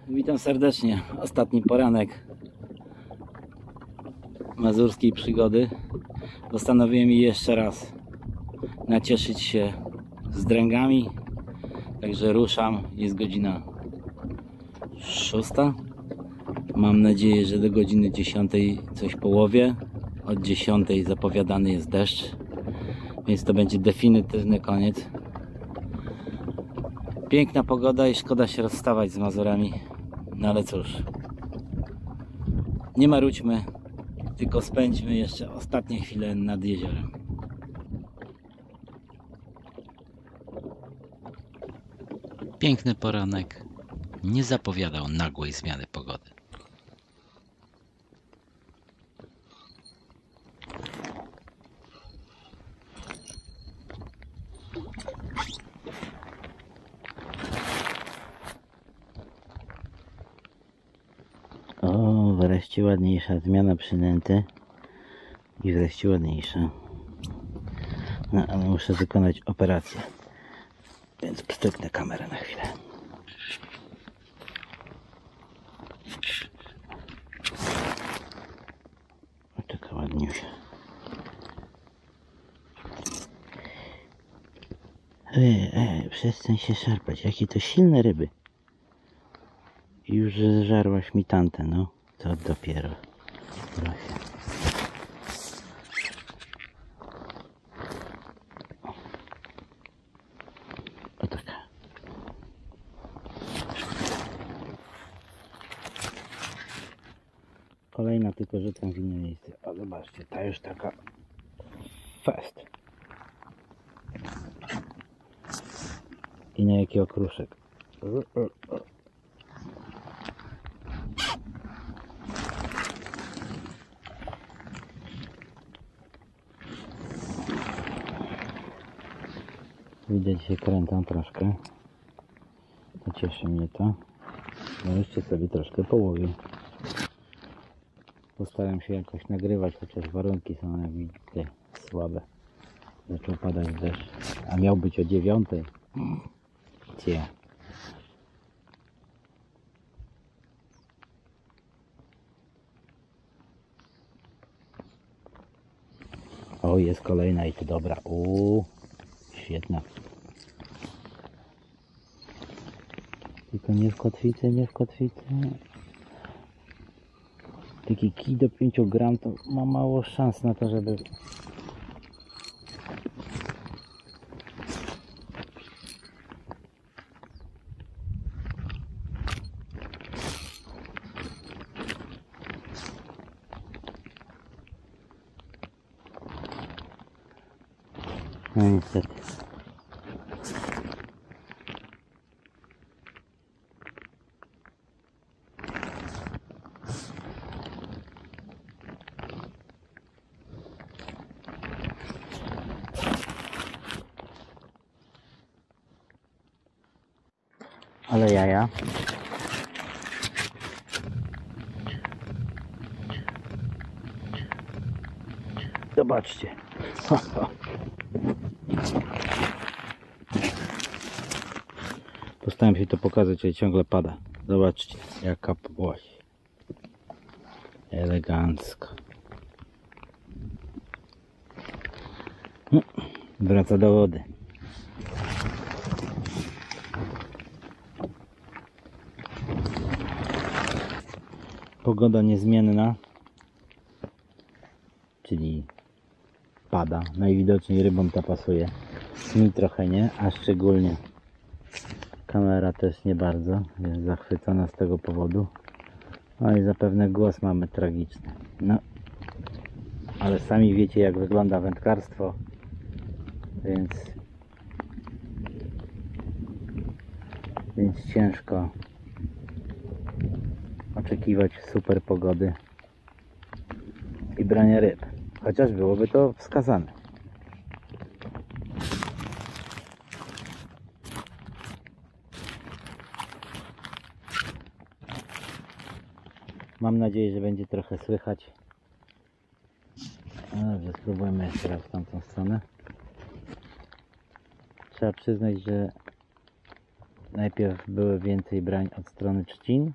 Witam serdecznie. Ostatni poranek mazurskiej przygody. Postanowiłem jeszcze raz nacieszyć się z dręgami. Także ruszam. Jest godzina 6. Mam nadzieję, że do godziny 10 coś połowię. Od 10 zapowiadany jest deszcz, więc to będzie definitywny koniec. Piękna pogoda i szkoda się rozstawać z Mazurami. No ale cóż, nie marudźmy, tylko spędźmy jeszcze ostatnie chwile nad jeziorem. Piękny poranek nie zapowiadał nagłej zmiany pogody. O, wreszcie ładniejsza zmiana przynęty i wreszcie ładniejsza. No, ale muszę wykonać operację, więc pstryknę kamerę na chwilę. O, taka ładniusia. Przestań się szarpać, jakie to silne ryby. I już zżarłaś mi tantę, no. To dopiero. Trochę. O taka. Kolejna, tylko rzucam w inne miejsce. O, zobaczcie, ta już taka fest. I na jaki okruszek. Widać, się kręcą troszkę. To cieszy mnie to. No jeszcze sobie troszkę połowię. Postaram się jakoś nagrywać, chociaż warunki są, jak widzicie, słabe. Zaczął padać deszcz, a miał być o 9. Gdzie? O, jest kolejna i to dobra. Świetna. Tylko nie w kotwicę, nie w kotwicę. Taki kij do 5 gram to ma mało szans na to, żeby... No niestety. Ale jaja. Zobaczcie. Postaram się to pokazać, ale ciągle pada. Zobaczcie, jaka płoś. Elegancko. Wraca do wody. Pogoda niezmienna, czyli pada. Najwidoczniej rybom to pasuje. Mi trochę nie, a szczególnie kamera też nie bardzo jest zachwycona z tego powodu. No i zapewne głos mamy tragiczny. No, ale sami wiecie, jak wygląda wędkarstwo, więc ciężko oczekiwać super pogody i brania ryb, chociaż byłoby to wskazane. Mam nadzieję, że będzie trochę słychać. No dobrze, spróbujmy jeszcze raz w tamtą stronę. Trzeba przyznać, że najpierw były więcej brań od strony trzcin.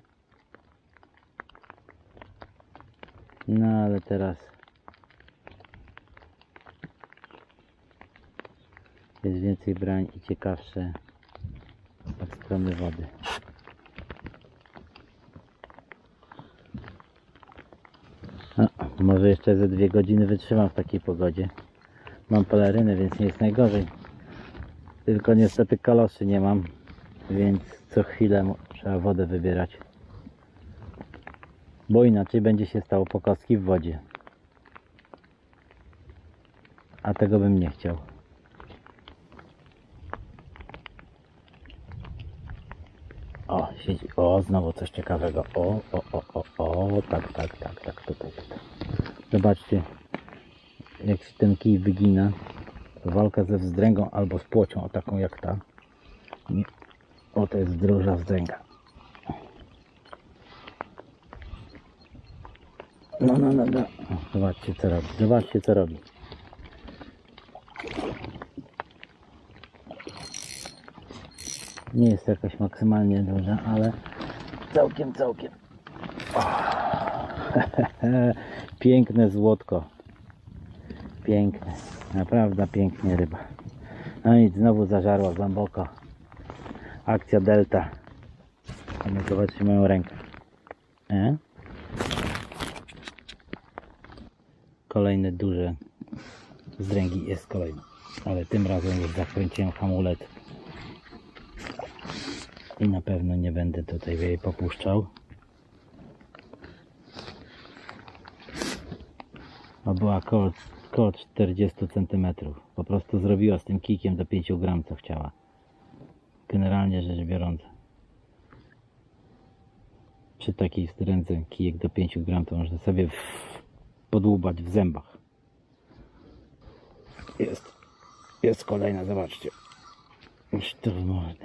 No ale teraz jest więcej brań i ciekawsze od strony wody. No, może jeszcze ze 2 godziny wytrzymam w takiej pogodzie. Mam pelerynę, więc nie jest najgorzej. Tylko niestety kaloszy nie mam, więc co chwilę trzeba wodę wybierać. Bo inaczej będzie się stało po kostki w wodzie. A tego bym nie chciał. O, siedzi. O, znowu coś ciekawego. Tak, tutaj. Zobaczcie, jak się ten kij wygina. Walka ze wzdręgą albo z płocią, o taką jak ta. O, to jest druża wzdręga. No. Zobaczcie co robi. Zobaczcie co robi. Nie jest jakaś maksymalnie duża, ale całkiem. Piękne złotko. Piękne. Naprawdę pięknie ryba. No i znowu zażarła głęboko. Akcja Delta. Zobaczcie moją rękę. Kolejne duże zdręgi jest kolejny. Ale tym razem już zakręciłem hamulec. I na pewno nie będę tutaj jej popuszczał. Bo była koło 40 cm. Po prostu zrobiła z tym kijkiem do 5 gram co chciała. Generalnie rzecz biorąc, przy takiej wstręce kijek do 5 gram to można sobie podłubać w zębach. Jest kolejna, zobaczcie. Już to w mordę.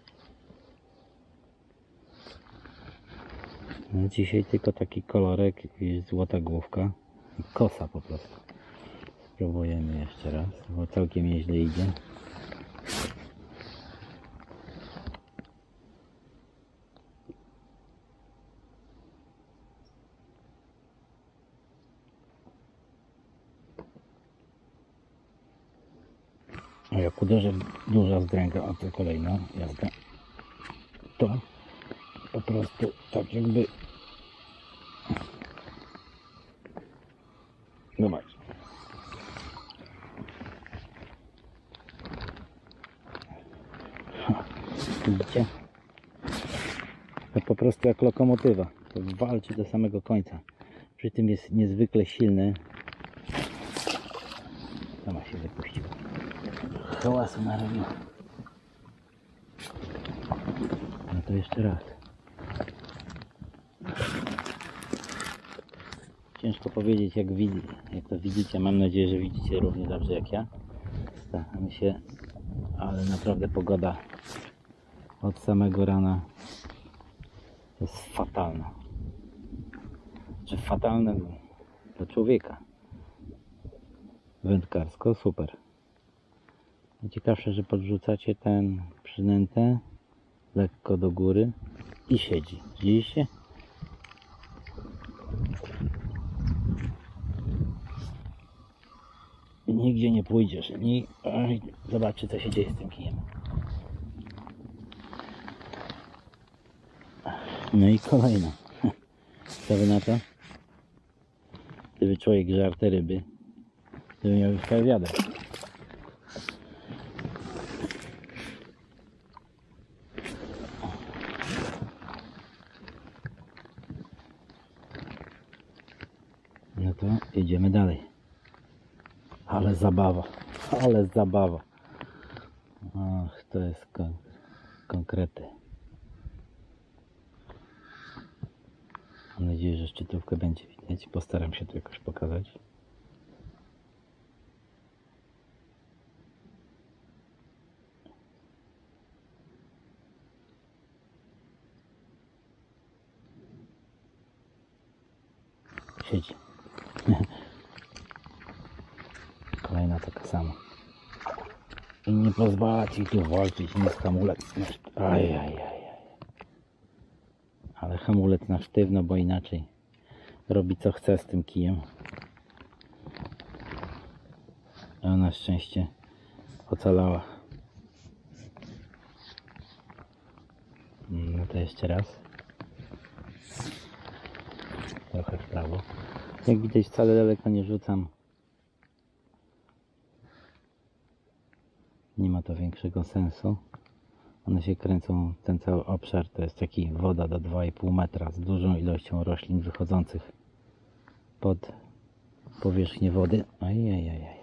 No dzisiaj tylko taki kolorek i złota główka. Kosa po prostu. Spróbujemy jeszcze raz, bo całkiem nieźle idzie. A jak uderzę duża zdręga, a to kolejna jazda, to po prostu tak jakby... Zobacz. Widzicie? To po prostu jak lokomotywa. To walczy do samego końca. Przy tym jest niezwykle silny. Sama się wypuściła. Hałasu narobiła. No to jeszcze raz. Ciężko powiedzieć jak to widzicie. Mam nadzieję, że widzicie równie dobrze jak ja. Staram się, ale naprawdę pogoda od samego rana jest fatalna. Czy fatalne dla człowieka. Wędkarsko super. Ciekawsze, że podrzucacie ten przynętę lekko do góry i siedzi. Widzieliście? Nigdzie nie pójdziesz. Zobaczcie co się dzieje z tym kijem. No i kolejna. Co wy na to? Gdyby człowiek żarł te ryby, to by miał już cały wiadro. No to jedziemy dalej. Ale zabawa. Ale zabawa. Ach, to jest konkrety. Mam nadzieję, że szczytówkę będzie widać. Postaram się to jakoś pokazać. Siedzi. Kolejna taka sama. I nie pozwala ci tu walczyć, nie z hamulec. Ajajaj. Ale hamulec na sztywno, bo inaczej robi co chce z tym kijem. A na szczęście ocalała. No to jeszcze raz. Trochę w prawo. Jak widać, wcale daleko nie rzucam. Nie ma to większego sensu. One się kręcą, ten cały obszar to jest taki woda do 2,5 metra z dużą ilością roślin wychodzących pod powierzchnię wody. Ajajajaj.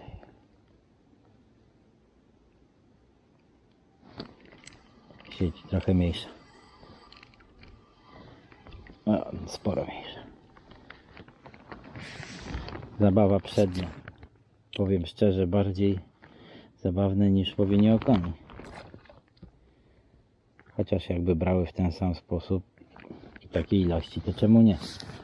Sieć trochę mniejsza. Sporo mniejsza. Zabawa przednia. Powiem szczerze, bardziej zabawne niż łowienie o koni. Chociaż jakby brały w ten sam sposób i takiej ilości, to czemu nie?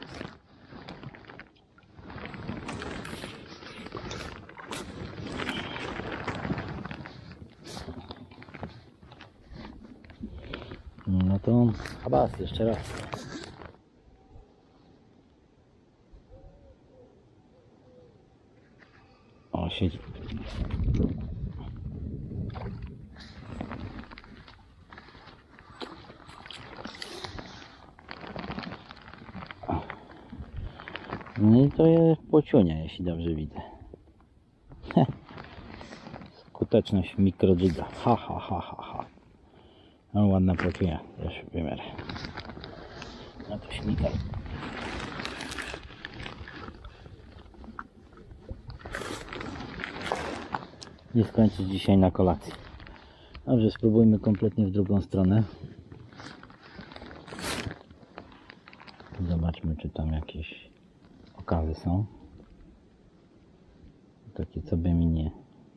No to habas, jeszcze raz. O, siedzi. No i to jest płociunia, jeśli dobrze widzę. Skuteczność mikrojiga. Ha. No ładna płociunia, też wymiar. No to śmigaj. Nie skończyć dzisiaj na kolacji. Dobrze, spróbujmy kompletnie w drugą stronę. Zobaczmy, czy tam jakieś okazy są. Takie, co by mi nie...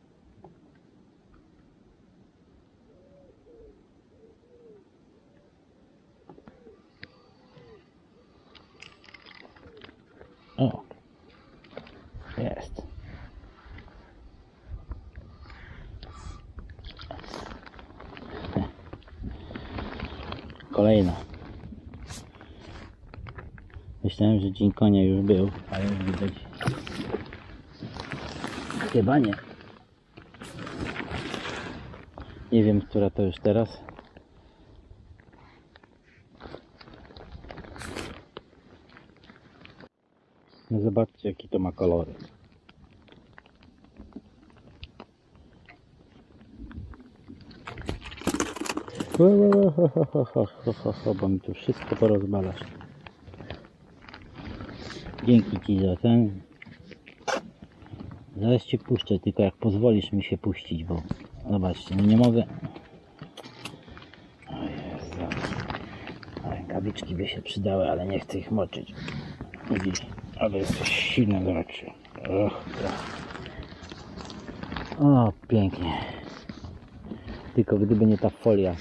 O! Jest. Kolejna. Myślałem, że dzień konia już był, ale już widać. Chyba nie. Nie wiem, która to już teraz. No zobaczcie, jaki to ma kolory. Bo mi tu wszystko porozbalasz. Dzięki ci za ten. Zaraz cię puszczę, tylko jak pozwolisz mi się puścić, bo zobaczcie, no nie mogę. O Jezu. Rękawiczki by się przydały, ale nie chcę ich moczyć. Widzisz, ale jesteś silny, zobaczcie. O, pięknie. Tylko gdyby nie ta folia,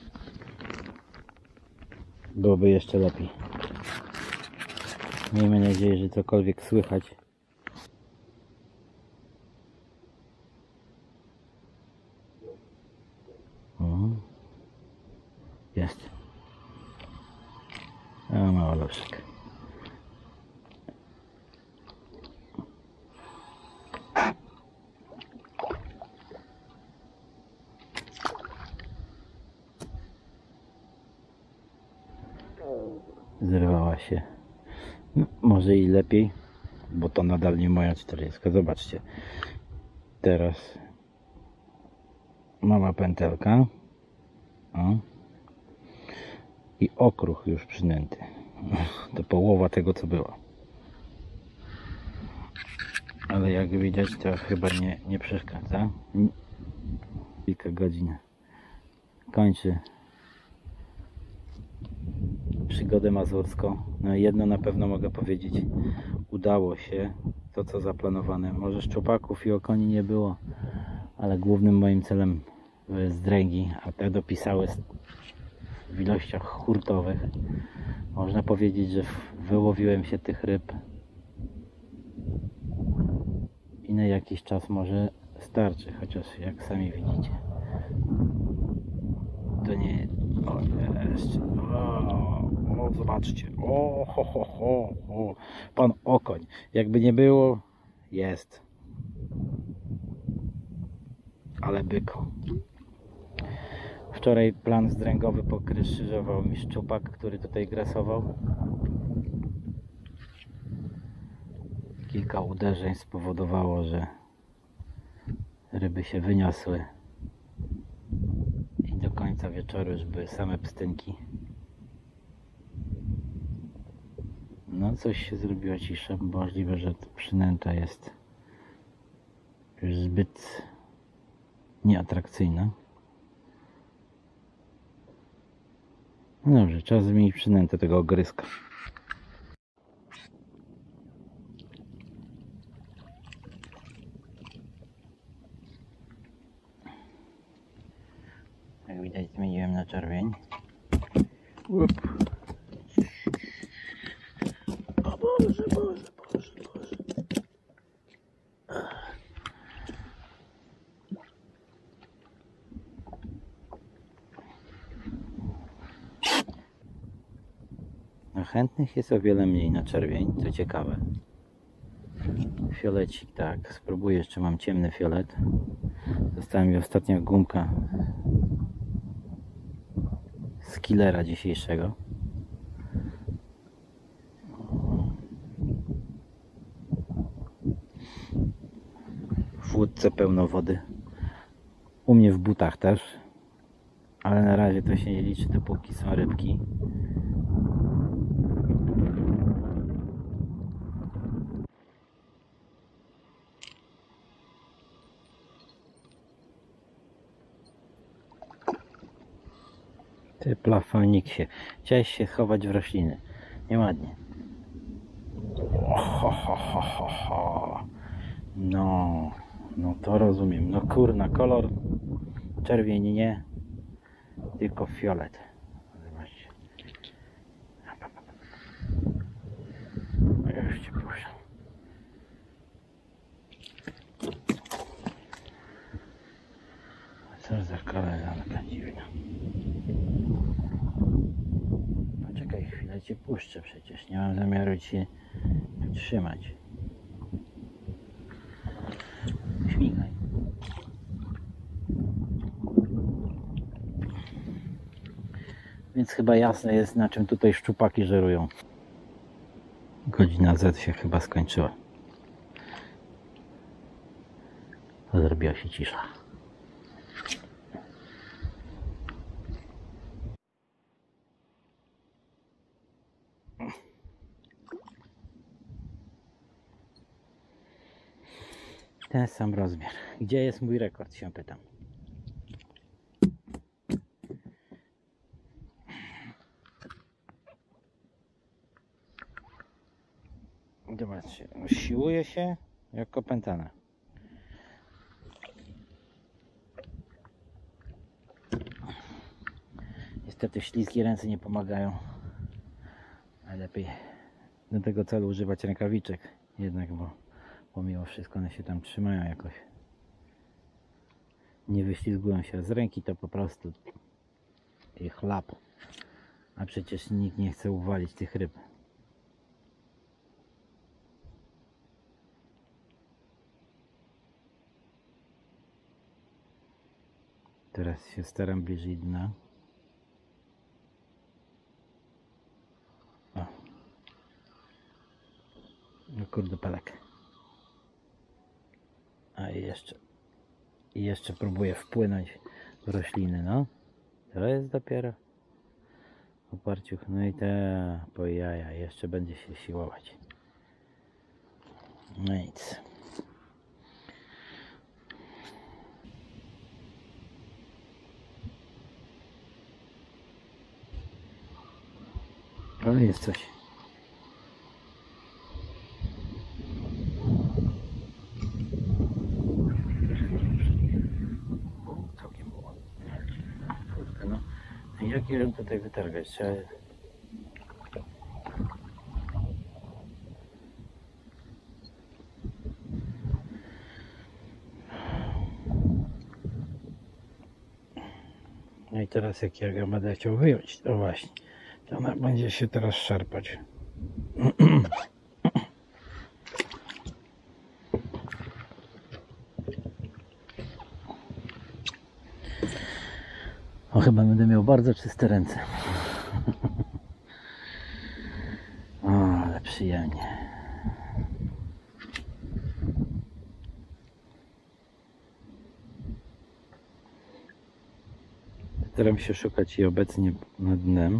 byłoby jeszcze lepiej. Miejmy nadzieję, że cokolwiek słychać. Jest. A mały loszek. Zerwała się. No, może i lepiej, bo to nadal nie moja 40. Zobaczcie. Teraz mała pętelka. O. I okruch już przynęty. To połowa tego, co było. Ale jak widać, to chyba nie przeszkadza. Kilka godzin kończy przygodę mazurską. No i jedno na pewno mogę powiedzieć. Udało się to, co zaplanowane. Może szczupaków i okoni nie było, ale głównym moim celem były zdręgi, a te dopisały w ilościach hurtowych. Można powiedzieć, że wyłowiłem się tych ryb i na jakiś czas może Starczy, chociaż jak sami widzicie, to nie... O, jeszcze... O, zobaczcie. O, ho, ho, ho, ho. Pan Okoń. Jakby nie było, jest. Ale byko. Wczoraj plan zdręgowy pokrzyżował mi szczupak, który tutaj grasował. Kilka uderzeń spowodowało, że ryby się wyniosły i do końca wieczoru już były same pstynki. No coś się zrobiła cisza, możliwe, że przynęta jest już zbyt nieatrakcyjna. No dobrze, trzeba zmienić przynętę tego ogryzka. Jak widać, zmieniłem na czerwień. Łup. O Boże, Boże, Boże, Boże. No, chętnych jest o wiele mniej na czerwień, co ciekawe. Fiolecik, tak, spróbuję, jeszcze mam ciemny fiolet. Została mi ostatnia gumka z killera dzisiejszego. W łódce pełno wody. U mnie w butach też. Ale na razie to się nie liczy, dopóki są rybki. Ty plafoniksie, chciałeś się chować w rośliny. Nieładnie. Ho, ho, ho, ho, ho. No, no to rozumiem. No kurna, kolor czerwień nie, tylko fiolet. Zobaczcie. Już cię puszczam. Co za koleżanka dziwna. Poczekaj chwilę, cię puszczę przecież. Nie mam zamiaru cię trzymać. Śmigaj. Więc chyba jasne jest, na czym tutaj szczupaki żerują. Godzina Z się chyba skończyła. Zrobiła się cisza. Ten sam rozmiar. Gdzie jest mój rekord, się pytam. Zobaczcie, siłuje się jak opętana. Niestety śliskie ręce nie pomagają. Najlepiej do tego celu używać rękawiczek jednak, bo mimo wszystko one się tam trzymają jakoś. Nie wyślizgują się z ręki, to po prostu i chlap. A przecież nikt nie chce uwalić tych ryb. Teraz się staram bliżej dna. O. No kurde, palek. A i jeszcze próbuję wpłynąć w rośliny, no. To jest dopiero oparciuch. No i te po jaja jeszcze będzie się siłować. No nic. Ale jest coś. Całkiem było. Kurde, no. Jak ją tutaj wytargać? Trzeba... No i teraz jak ja go będę chciał wyjąć, to właśnie, to ona będzie się teraz szarpać. O, chyba będę miał bardzo czyste ręce. O, ale przyjemnie. Staram się szukać jej obecnie nad dnem.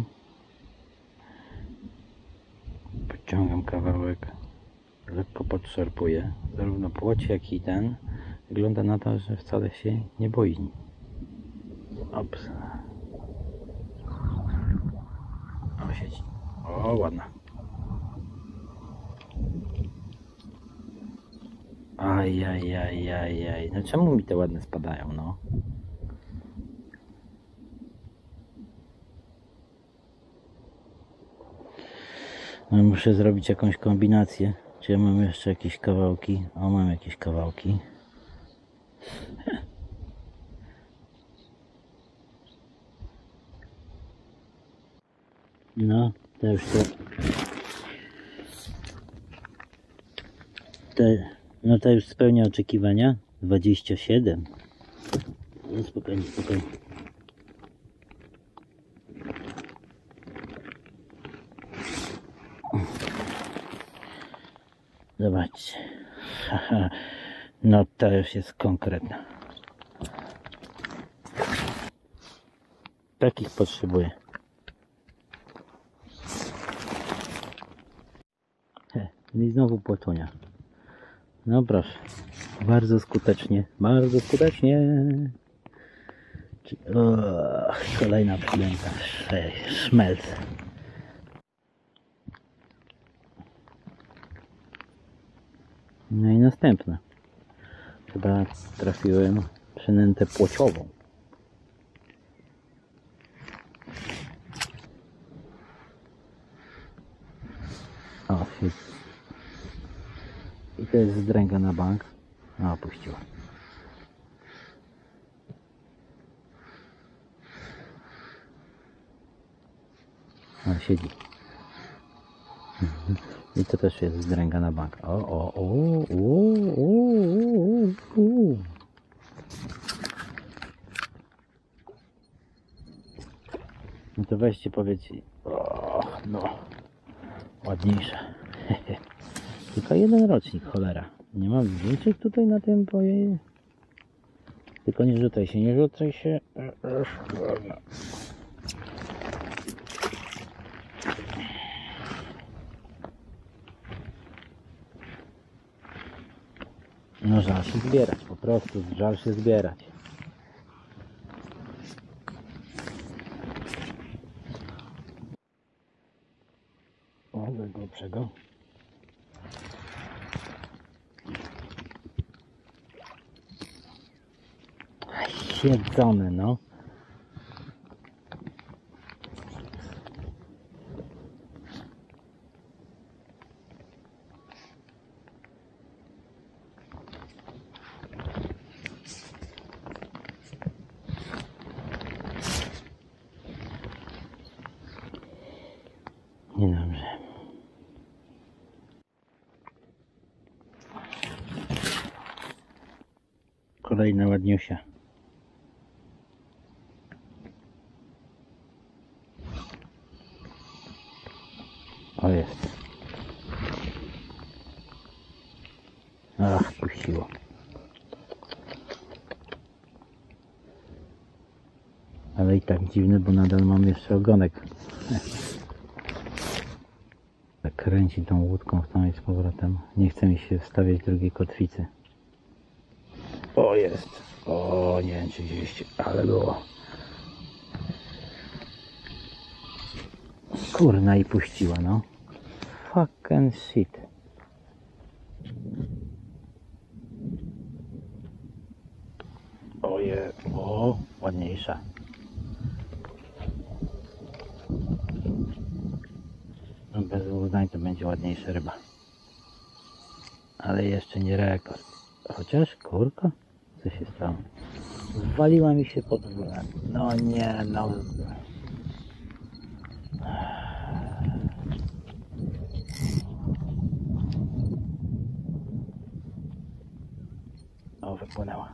Podciągam kawałek, lekko podszarpuję. Zarówno płoć, jak i ten. Wygląda na to, że wcale się nie boi. Ops. O, siedzi. O, ładna. Ajajajajaj. No czemu mi te ładne spadają, no? No, muszę zrobić jakąś kombinację. Czy ja mam jeszcze jakieś kawałki? O, mam jakieś kawałki. No, to już no to już spełnia oczekiwania. 27. No spokojnie, spokojnie. Zobaczcie. No to już jest konkretna. Takich potrzebuję. I znowu płatonia. No proszę. Bardzo skutecznie. Bardzo skutecznie. O, kolejna przylęta. Szmelc. No i następna. Chyba trafiłem przynętę płociową. O, i to jest zdręga na bank. No, opuściła. O, siedzi. I to też jest zdręga na bank. O. No to weźcie, powiedzcie. O, no. Ładniejsza. Tylko jeden rocznik, cholera. Nie mam zdjęciek tutaj na tym boje. Tylko nie rzucaj się, nie rzucaj się. No żal się zbierać, po prostu żal się zbierać. O, do grubszego. Siedzone, no. Niedobrze. Kolejna ładniusia. O, jest. Ach, puściło. Ale i tak dziwne, bo nadal mam jeszcze ogonek. Tak kręci tą łódką w tą i z powrotem. Nie chce mi się wstawiać drugiej kotwicy. O, jest. O, nie wiem, 30, ale było. Kurna, i puściła, no. Fucking shit. Oje, o, ładniejsza. No, bez uznań to będzie ładniejsza ryba. Ale jeszcze nie rekord. Chociaż kurka? Co się stało? Zwaliła mi się pod... No nie, no. O, wypłynęła.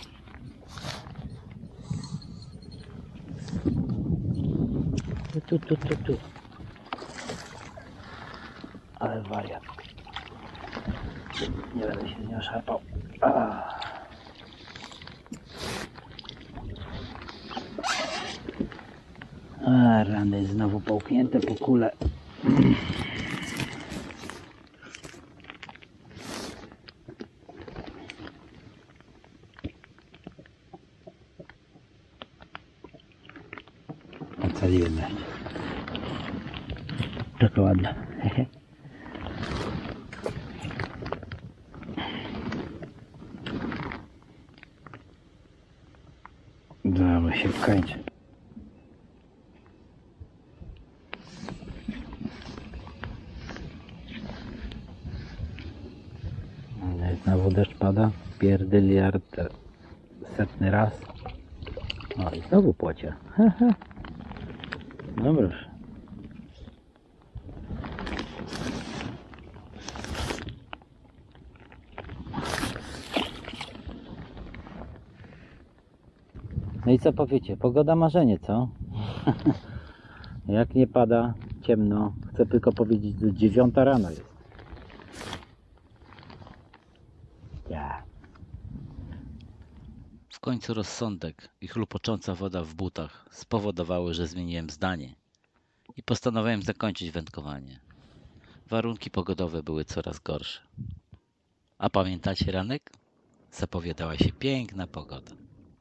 Tu. Ale wariat. Nie będę się z nią szarpał. A, rany znowu połknięte po kule. Ocaliłem jeszcze. Taka ładna. Dobra, się kończy. Znowu deszcz pada. Pierdyliard setny raz. O, i znowu płocie. No proszę. No i co powiecie? Pogoda marzenie, co? Jak nie pada, ciemno. Chcę tylko powiedzieć, że 9 rano jest. Ja. W końcu rozsądek i chlupocząca woda w butach spowodowały, że zmieniłem zdanie i postanowiłem zakończyć wędkowanie. Warunki pogodowe były coraz gorsze. A pamiętacie ranek? Zapowiadała się piękna pogoda.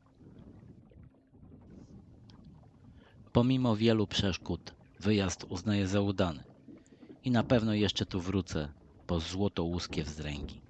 Pomimo wielu przeszkód, wyjazd uznaję za udany i na pewno jeszcze tu wrócę po złotołuskie wzdręgi.